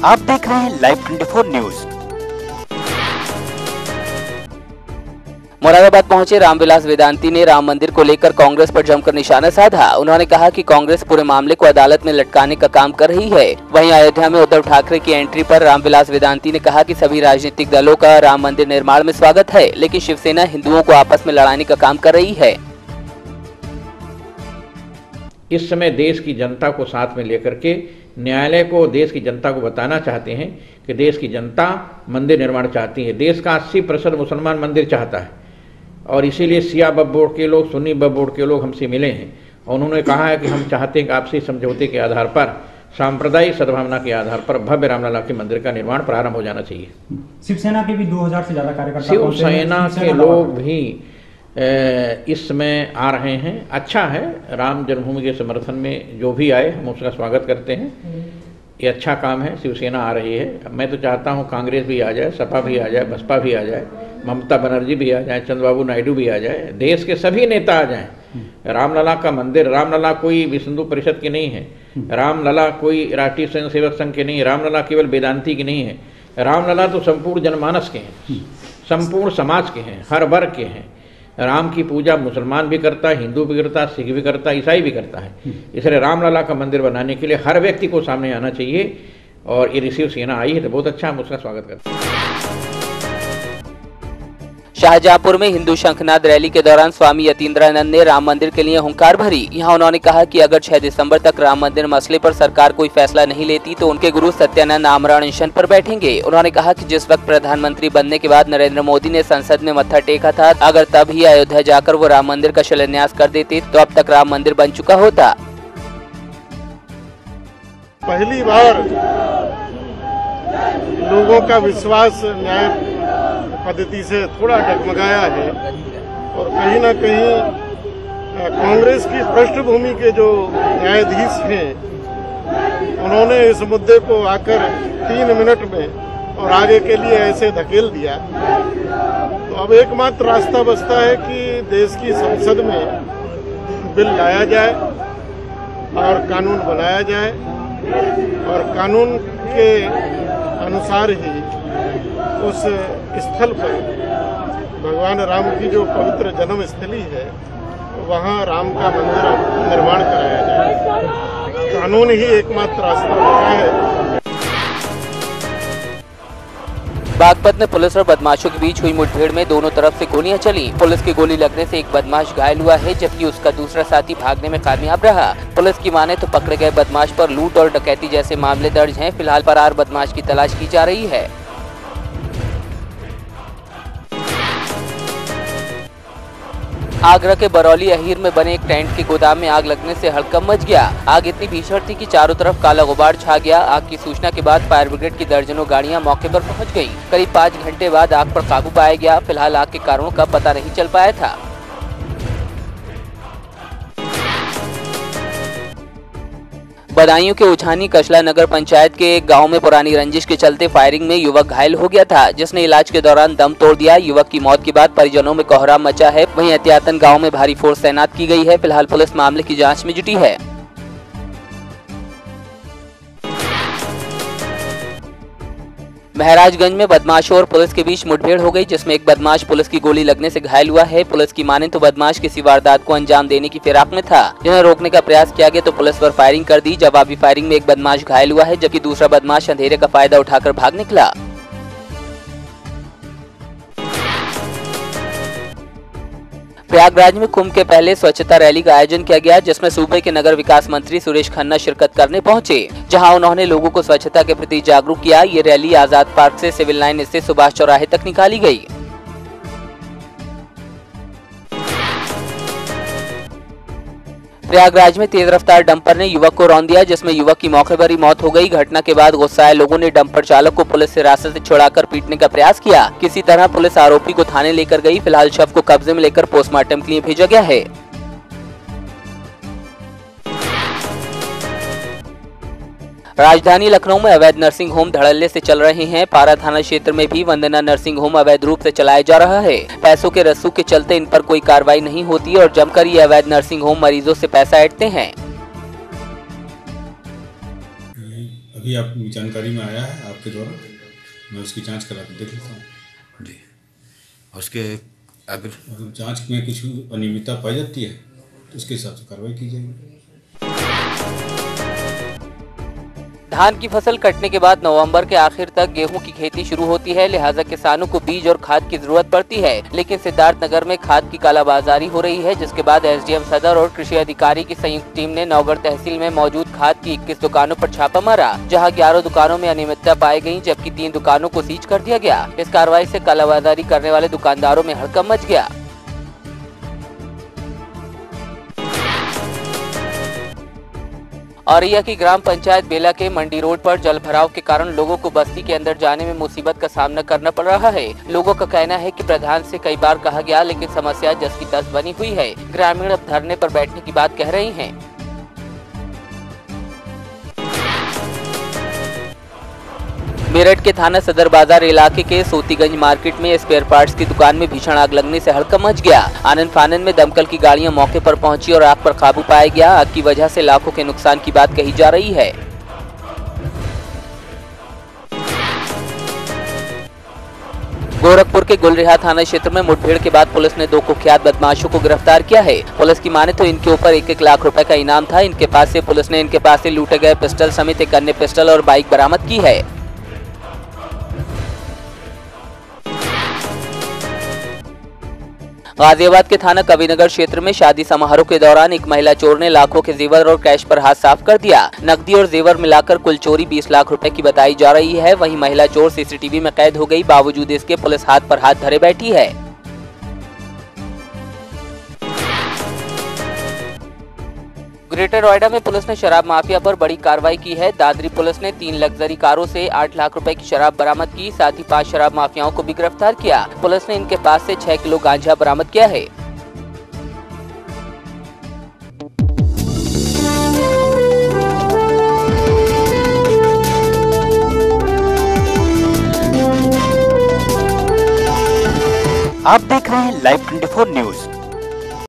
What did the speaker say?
आप देख रहे हैं लाइव 24 न्यूज। मुरादाबाद पहुंचे रामविलास वेदांती ने राम मंदिर को लेकर कांग्रेस पर जमकर निशाना साधा। उन्होंने कहा कि कांग्रेस पूरे मामले को अदालत में लटकाने का काम कर रही है। वहीं अयोध्या में उद्धव ठाकरे की एंट्री पर रामविलास वेदांती ने कहा कि सभी राजनीतिक दलों का राम मंदिर निर्माण में स्वागत है, लेकिन शिवसेना हिंदुओं को आपस में लड़ाने का काम कर रही है। इस समय देश की जनता को साथ में लेकर के न्यायालय को देश की जनता को बताना चाहते हैं कि देश की जनता मंदिर निर्माण चाहती है। देश का 80% मुसलमान मंदिर चाहता है और इसीलिए शिया वक्फ बोर्ड के लोग, सुन्नी वक्फ बोर्ड के लोग हमसे मिले हैं और उन्होंने कहा है कि हम चाहते हैं कि आपसी समझौते के आधार पर, सांप्रदायिक सद्भावना के आधार पर भव्य रामलला के मंदिर का निर्माण प्रारंभ हो जाना चाहिए। शिवसेना के भी 2000 से ज्यादा कार्यकर्ता, शिवसेना के लोग भी इस समय आ रहे हैं। अच्छा है, राम जन्मभूमि के समर्थन में जो भी आए हम उसका स्वागत करते हैं। ये अच्छा काम है, शिवसेना आ रही है। मैं तो चाहता हूँ कांग्रेस भी आ जाए, सपा भी आ जाए, बसपा भी आ जाए, ममता बनर्जी भी आ जाए, चंद्रबाबू नायडू भी आ जाए, देश के सभी नेता आ जाएं। रामलला का मंदिर, रामलला कोई विश्व हिंदू परिषद की नहीं है, रामलला कोई राष्ट्रीय स्वयं सेवक संघ के नहीं है, रामलला केवल वेदांती की नहीं है। रामलला तो संपूर्ण जनमानस के हैं, संपूर्ण समाज के हैं, हर वर्ग के हैं। राम की पूजा मुसलमान भी करता है, हिंदू भी करता है, सिख भी करता है, ईसाई भी करता है। इसलिए रामलला का मंदिर बनाने के लिए हर व्यक्ति को सामने आना चाहिए और ये शिवसेना आई है तो बहुत अच्छा, हम उसका स्वागत करते हैं। शाहजहांपुर में हिंदू शंखनाद रैली के दौरान स्वामी यतीन्द्रानंद ने राम मंदिर के लिए हुंकार भरी। यहां उन्होंने कहा कि अगर 6 दिसंबर तक राम मंदिर मसले पर सरकार कोई फैसला नहीं लेती तो उनके गुरु सत्यानंद आमरण अनशन पर बैठेंगे। उन्होंने कहा कि जिस वक्त प्रधानमंत्री बनने के बाद नरेंद्र मोदी ने संसद में मत्था टेका था, अगर तब ही अयोध्या जाकर वो राम मंदिर का शिलान्यास कर देते तो अब तक राम मंदिर बन चुका होता। पहली बार लोगों का विश्वास न्याय पद्धति से थोड़ा डगमगाया है और कहीं ना कहीं कांग्रेस की पृष्ठभूमि के जो न्यायाधीश हैं उन्होंने इस मुद्दे को आकर 3 मिनट में और आगे के लिए ऐसे धकेल दिया। तो अब एकमात्र रास्ता बचता है कि देश की संसद में बिल लाया जाए और कानून बनाया जाए और कानून के अनुसार ही उस स्थल पर भगवान राम की जो पवित्र जन्म स्थली है वहाँ राम का मंदिर निर्माण कराया जाए। कानून ही एकमात्र रास्ता बचा है। बागपत में पुलिस और बदमाशों के बीच हुई मुठभेड़ में दोनों तरफ से गोलियां चली। पुलिस की गोली लगने से एक बदमाश घायल हुआ है, जबकि उसका दूसरा साथी भागने में कामयाब रहा। पुलिस की माने तो पकड़े गए बदमाश पर लूट और डकैती जैसे मामले दर्ज हैं। फिलहाल फरार बदमाश की तलाश की जा रही है। आगरा के बरौली अहीर में बने एक टेंट के गोदाम में आग लगने से हड़कंप मच गया। आग इतनी भीषण थी कि चारों तरफ काला गुबार छा गया। आग की सूचना के बाद फायर ब्रिगेड की दर्जनों गाड़ियां मौके पर पहुंच गईं। करीब 5 घंटे बाद आग पर काबू पाया गया। फिलहाल आग के कारणों का पता नहीं चल पाया था। बदायूं के उछानी कचला नगर पंचायत के एक गांव में पुरानी रंजिश के चलते फायरिंग में युवक घायल हो गया था, जिसने इलाज के दौरान दम तोड़ दिया। युवक की मौत के बाद परिजनों में कोहराम मचा है। वहीं एहतियातन गांव में भारी फोर्स तैनात की गई है। फिलहाल पुलिस मामले की जांच में जुटी है। महाराजगंज में बदमाशों और पुलिस के बीच मुठभेड़ हो गई, जिसमें एक बदमाश पुलिस की गोली लगने से घायल हुआ है। पुलिस की माने तो बदमाश किसी वारदात को अंजाम देने की फिराक में था। जिन्हें रोकने का प्रयास किया गया तो पुलिस पर फायरिंग कर दी। जवाबी फायरिंग में एक बदमाश घायल हुआ है, जबकि दूसरा बदमाश अंधेरे का फायदा उठाकर भाग निकला। प्रयागराज में कुंभ के पहले स्वच्छता रैली का आयोजन किया गया, जिसमें सूबे के नगर विकास मंत्री सुरेश खन्ना शिरकत करने पहुंचे, जहां उन्होंने लोगों को स्वच्छता के प्रति जागरूक किया। ये रैली आजाद पार्क से सिविल लाइन स्थित सुभाष चौराहे तक निकाली गई। प्रयागराज में तेज रफ्तार डंपर ने युवक को रौंद दिया, जिसमें युवक की मौके पर ही मौत हो गई। घटना के बाद गुस्साए लोगों ने डंपर चालक को पुलिस हिरासत से छुड़ाकर पीटने का प्रयास किया। किसी तरह पुलिस आरोपी को थाने लेकर गई। फिलहाल शव को कब्जे में लेकर पोस्टमार्टम के लिए भेजा गया है। राजधानी लखनऊ में अवैध नर्सिंग होम धड़ल्ले से चल रहे हैं। पारा थाना क्षेत्र में भी वंदना नर्सिंग होम अवैध रूप से चलाया जा रहा है। पैसों के रस्सू के चलते इन पर कोई कार्रवाई नहीं होती और जमकर ये अवैध नर्सिंग होम मरीजों से पैसा ऐंठते हैं। अभी आपकी जानकारी में आया है आपके द्वारा, मैं उसकी जांच करा के देख लेता हूँ जी। उसके अगर जांच में कुछ अनियमितता पाई जाती है तो उसके हिसाब से कार्रवाई की जाएगी। धान की फसल कटने के बाद नवंबर के आखिर तक गेहूं की खेती शुरू होती है, लिहाजा किसानों को बीज और खाद की जरूरत पड़ती है। लेकिन सिद्धार्थनगर में खाद की कालाबाजारी हो रही है, जिसके बाद एसडीएम सदर और कृषि अधिकारी की संयुक्त टीम ने नौगढ़ तहसील में मौजूद खाद की 21 दुकानों पर छापा मारा, जहां 11 दुकानों में अनियमितता पाई गई, जबकि 3 दुकानों को सीज कर दिया गया। इस कार्रवाई से कालाबाजारी करने वाले दुकानदारों में हड़कंप मच गया। औरैया की ग्राम पंचायत बेला के मंडी रोड पर जल भराव के कारण लोगों को बस्ती के अंदर जाने में मुसीबत का सामना करना पड़ रहा है। लोगों का कहना है कि प्रधान से कई बार कहा गया, लेकिन समस्या जस की तस बनी हुई है। ग्रामीण अब धरने पर बैठने की बात कह रहे हैं। मेरठ के थाना सदर बाजार इलाके के सोतीगंज मार्केट में स्पेयर पार्ट्स की दुकान में भीषण आग लगने से हड़कंप मच गया। आनन फानन में दमकल की गाड़ियां मौके पर पहुंची और आग पर काबू पाया गया। आग की वजह से लाखों के नुकसान की बात कही जा रही है। गोरखपुर के गुलरिहा थाना क्षेत्र में मुठभेड़ के बाद पुलिस ने 2 कुख्यात बदमाशों को गिरफ्तार किया है। पुलिस की माने तो इनके ऊपर 1-1 लाख रुपए का इनाम था। पुलिस ने इनके पास से लूटे गए पिस्टल समेत एक अन्य पिस्टल और बाइक बरामद की है। गाजियाबाद के थाना कविनगर क्षेत्र में शादी समारोह के दौरान एक महिला चोर ने लाखों के जेवर और कैश पर हाथ साफ कर दिया। नकदी और जेवर मिलाकर कुल चोरी 20 लाख रुपए की बताई जा रही है। वहीं महिला चोर सीसीटीवी में कैद हो गई, बावजूद इसके पुलिस हाथ पर हाथ धरे बैठी है। ग्रेटर नोएडा में पुलिस ने शराब माफिया पर बड़ी कार्रवाई की है। दादरी पुलिस ने 3 लग्जरी कारों से 8 लाख रुपए की शराब बरामद की, साथ ही 5 शराब माफियाओं को भी गिरफ्तार किया। पुलिस ने इनके पास से 6 किलो गांजा बरामद किया है। आप देख रहे हैं लाइव 24 न्यूज।